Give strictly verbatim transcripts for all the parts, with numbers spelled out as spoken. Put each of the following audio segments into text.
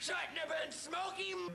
Shouldn't have been smoking.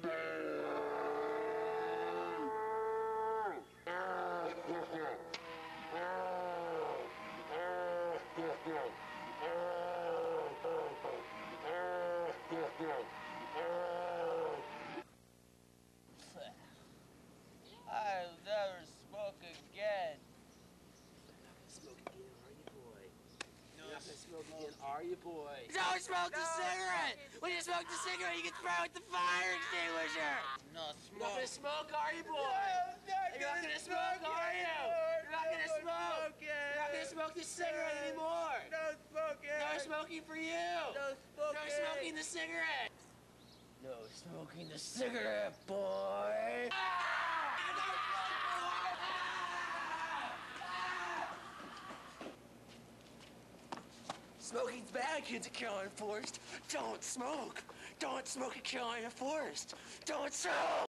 I'll never smoke again. Smoke again, are you, boy? No, You're not gonna smoke again, are you, boy? Don't smoke the No, cigarette! fucking When you smoke the cigarette, you can throw out the fire extinguisher! no You're not gonna smoke. smoke, are you, boy? No, I'm not You're not gonna smoke, are you? anymore. You're not gonna No smoke. smoking. You're not gonna smoke the cigarette anymore. No smoking. No smoking for you. No smoking. No smoking the cigarette. No smoking the cigarette, boy. Smoking's bad, kids at Carolina Forest. Don't smoke. Don't smoke at Carolina Forest. Don't smoke.